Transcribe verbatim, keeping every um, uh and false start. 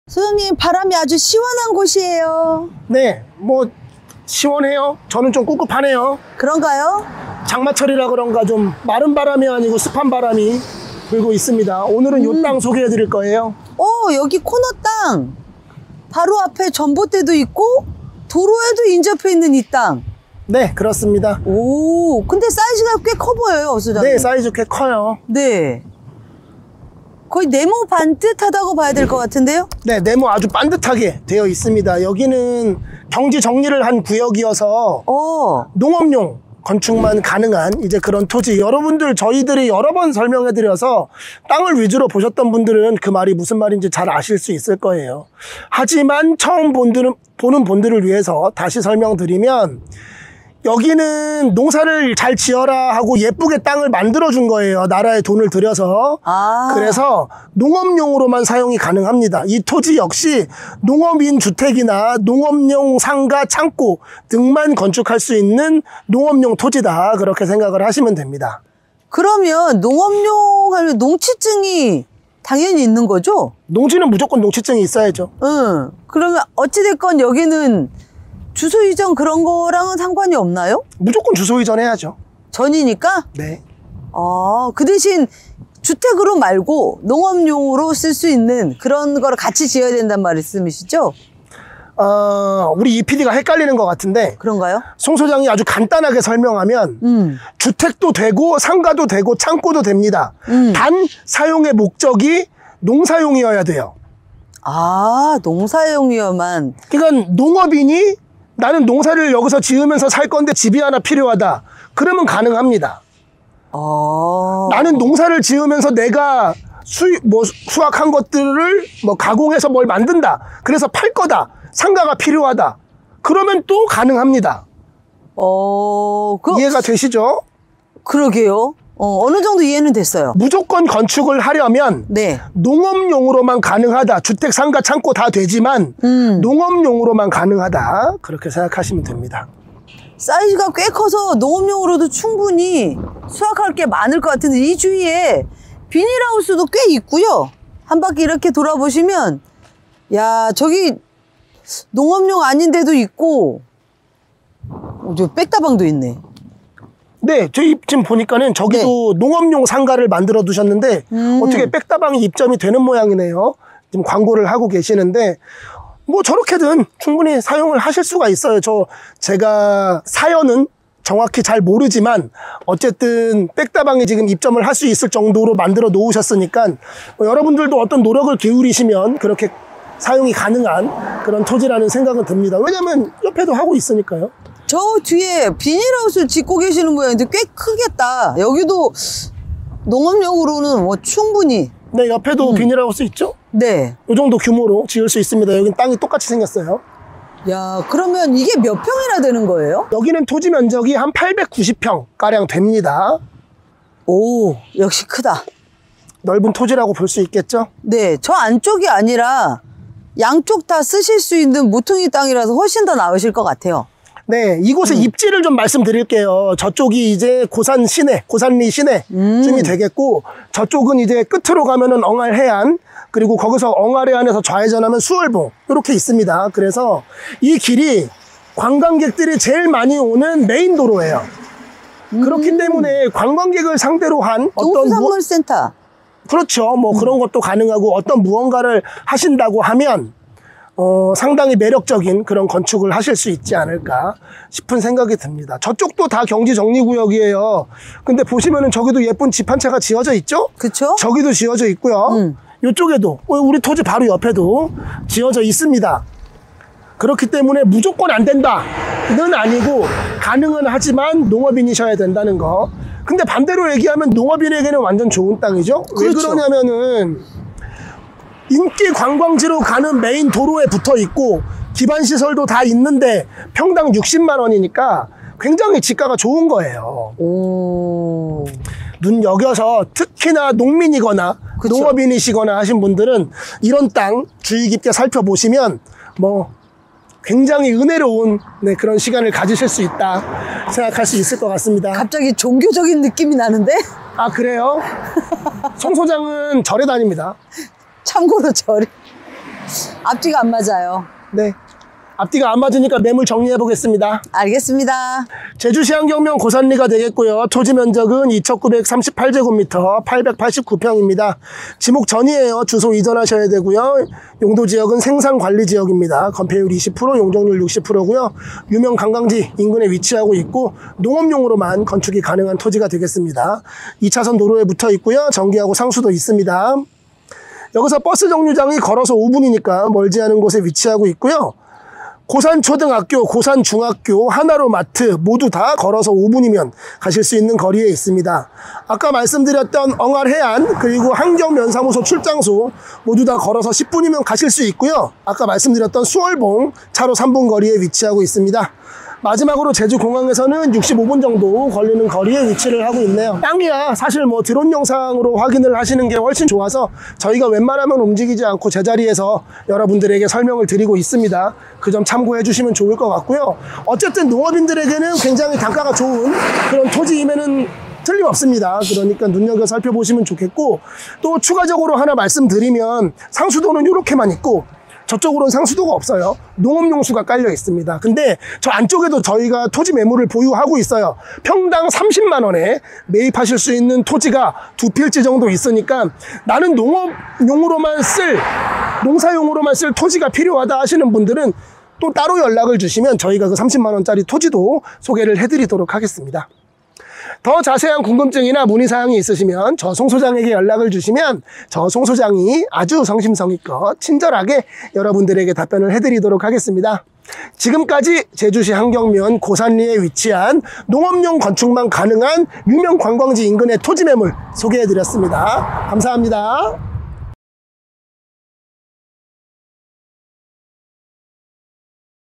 소장님, 바람이 아주 시원한 곳이에요. 네, 뭐 시원해요. 저는 좀 꿉꿉하네요. 그런가요? 장마철이라 그런가 좀 마른 바람이 아니고 습한 바람이 불고 있습니다. 오늘은 음. 이 땅 소개해 드릴 거예요. 오, 여기 코너 땅. 바로 앞에 전봇대도 있고 도로에도 인접해 있는 이 땅. 네, 그렇습니다. 오, 근데 사이즈가 꽤 커 보여요, 소장님. 네, 사이즈 꽤 커요. 네. 거의 네모 반듯하다고 봐야 될 것 같은데요? 네, 네모 아주 반듯하게 되어 있습니다. 여기는 경지 정리를 한 구역이어서 어. 농업용 건축만 가능한 이제 그런 토지. 여러분들 저희들이 여러 번 설명해 드려서 땅을 위주로 보셨던 분들은 그 말이 무슨 말인지 잘 아실 수 있을 거예요. 하지만 처음 본들은, 보는 분들을 위해서 다시 설명드리면, 여기는 농사를 잘 지어라 하고 예쁘게 땅을 만들어 준 거예요. 나라에 돈을 들여서. 아. 그래서 농업용으로만 사용이 가능합니다. 이 토지 역시 농업인 주택이나 농업용 상가, 창고 등만 건축할 수 있는 농업용 토지다. 그렇게 생각을 하시면 됩니다. 그러면 농업용 하면 농취증이 당연히 있는 거죠? 농지는 무조건 농취증이 있어야죠. 응. 그러면 어찌됐건 여기는 주소 이전 그런 거랑은 상관이 없나요? 무조건 주소 이전해야죠. 전이니까? 네. 아, 그 대신 주택으로 말고 농업용으로 쓸 수 있는 그런 거를 같이 지어야 된단 말씀이시죠? 어, 우리 이 피디가 헷갈리는 것 같은데. 그런가요? 송 소장이 아주 간단하게 설명하면 음. 주택도 되고 상가도 되고 창고도 됩니다. 음. 단 사용의 목적이 농사용이어야 돼요. 아, 농사용이어만. 그러니까 농업인이 나는 농사를 여기서 지으면서 살 건데 집이 하나 필요하다. 그러면 가능합니다. 어... 나는 농사를 지으면서 내가 수, 뭐 수확한 것들을 뭐 가공해서 뭘 만든다. 그래서 팔 거다. 상가가 필요하다. 그러면 또 가능합니다. 어... 그... 이해가 되시죠? 그러게요. 어, 어느 정도 이해는 됐어요. 무조건 건축을 하려면 네. 농업용으로만 가능하다. 주택, 상가, 창고 다 되지만 음. 농업용으로만 가능하다. 그렇게 생각하시면 됩니다. 사이즈가 꽤 커서 농업용으로도 충분히 수확할 게 많을 것 같은데 이 주위에 비닐하우스도 꽤 있고요. 한 바퀴 이렇게 돌아보시면 야, 저기 농업용 아닌데도 있고 어, 저 백다방도 있네. 네, 저희 지금 보니까는 저기도 네. 농업용 상가를 만들어 두셨는데 음. 어떻게 백다방이 입점이 되는 모양이네요. 지금 광고를 하고 계시는데 뭐 저렇게든 충분히 사용을 하실 수가 있어요. 저 제가 사연은 정확히 잘 모르지만 어쨌든 백다방이 지금 입점을 할 수 있을 정도로 만들어 놓으셨으니까 뭐 여러분들도 어떤 노력을 기울이시면 그렇게 사용이 가능한 그런 토지라는 생각은 듭니다. 왜냐면 옆에도 하고 있으니까요. 저 뒤에 비닐하우스를 짓고 계시는 모양인데 꽤 크겠다. 여기도 농업용으로는 뭐 충분히. 네, 옆에도 음. 비닐하우스 있죠? 네. 이 정도 규모로 지을 수 있습니다. 여긴 땅이 똑같이 생겼어요. 야, 그러면 이게 몇 평이나 되는 거예요? 여기는 토지 면적이 한 팔백구십 평 가량 됩니다. 오, 역시 크다. 넓은 토지라고 볼 수 있겠죠? 네, 저 안쪽이 아니라 양쪽 다 쓰실 수 있는 모퉁이 땅이라서 훨씬 더 나으실 것 같아요. 네, 이곳의 음. 입지를 좀 말씀드릴게요. 저쪽이 이제 고산 시내, 고산리 시내쯤이 음. 되겠고 저쪽은 이제 끝으로 가면은 엉할 해안, 그리고 거기서 엉할 해안에서 좌회전하면 수월봉 이렇게 있습니다. 그래서 이 길이 관광객들이 제일 많이 오는 메인 도로예요. 음. 그렇기 때문에 관광객을 상대로 한 어떤 농수산물센터. 그렇죠. 뭐 음. 그런 것도 가능하고 어떤 무언가를 하신다고 하면 어, 상당히 매력적인 그런 건축을 하실 수 있지 않을까 싶은 생각이 듭니다. 저쪽도 다 경지정리구역이에요. 근데 보시면은 저기도 예쁜 집 한 채가 지어져 있죠? 그쵸? 저기도 지어져 있고요. 음. 이쪽에도, 우리 토지 바로 옆에도 지어져 있습니다. 그렇기 때문에 무조건 안 된다는 아니고 가능은 하지만 농업인이셔야 된다는 거. 근데 반대로 얘기하면 농업인에게는 완전 좋은 땅이죠? 그렇죠. 왜 그러냐면은 인기 관광지로 가는 메인 도로에 붙어 있고 기반시설도 다 있는데 평당 육십만 원이니까 굉장히 지가가 좋은 거예요. 오. 눈여겨서 특히나 농민이거나 그쵸. 농업인이시거나 하신 분들은 이런 땅 주의 깊게 살펴보시면 뭐 굉장히 은혜로운 네, 그런 시간을 가지실 수 있다 생각할 수 있을 것 같습니다. 갑자기 종교적인 느낌이 나는데? 아, 그래요? 송 소장은 절에 다닙니다. 참고로 절이 앞뒤가 안 맞아요. 네. 앞뒤가 안 맞으니까 매물 정리해 보겠습니다. 알겠습니다. 제주시 한경면 고산리가 되겠고요. 토지 면적은 이천구백삼십팔 제곱미터 팔백팔십구 평입니다. 지목 전이에요. 주소 이전하셔야 되고요. 용도 지역은 생산관리지역입니다. 건폐율 이십 퍼센트, 용적률 육십 퍼센트고요. 유명 관광지 인근에 위치하고 있고 농업용으로만 건축이 가능한 토지가 되겠습니다. 이 차선 도로에 붙어 있고요. 전기하고 상수도 있습니다. 여기서 버스 정류장이 걸어서 오 분이니까 멀지 않은 곳에 위치하고 있고요. 고산초등학교, 고산중학교, 하나로마트 모두 다 걸어서 오 분이면 가실 수 있는 거리에 있습니다. 아까 말씀드렸던 엉알해안 그리고 한경면사무소 출장소 모두 다 걸어서 십 분이면 가실 수 있고요. 아까 말씀드렸던 수월봉 차로 삼 분 거리에 위치하고 있습니다. 마지막으로 제주공항에서는 육십오 분 정도 걸리는 거리에 위치를 하고 있네요. 땅이야 사실 뭐 드론 영상으로 확인을 하시는 게 훨씬 좋아서 저희가 웬만하면 움직이지 않고 제자리에서 여러분들에게 설명을 드리고 있습니다. 그 점 참고해 주시면 좋을 것 같고요. 어쨌든 농업인들에게는 굉장히 단가가 좋은 그런 토지임에는 틀림없습니다. 그러니까 눈여겨 살펴보시면 좋겠고, 또 추가적으로 하나 말씀드리면 상수도는 이렇게만 있고 저쪽으로는 상수도가 없어요. 농업용수가 깔려 있습니다. 근데 저 안쪽에도 저희가 토지 매물을 보유하고 있어요. 평당 삼십만 원에 매입하실 수 있는 토지가 두 필지 정도 있으니까 나는 농업용으로만 쓸, 농사용으로만 쓸 토지가 필요하다 하시는 분들은 또 따로 연락을 주시면 저희가 그 삼십만 원짜리 토지도 소개를 해드리도록 하겠습니다. 더 자세한 궁금증이나 문의사항이 있으시면 저 송 소장에게 연락을 주시면 저 송 소장이 아주 성심성의껏 친절하게 여러분들에게 답변을 해드리도록 하겠습니다. 지금까지 제주시 한경면 고산리에 위치한 농업용 건축만 가능한 유명 관광지 인근의 토지 매물 소개해드렸습니다. 감사합니다.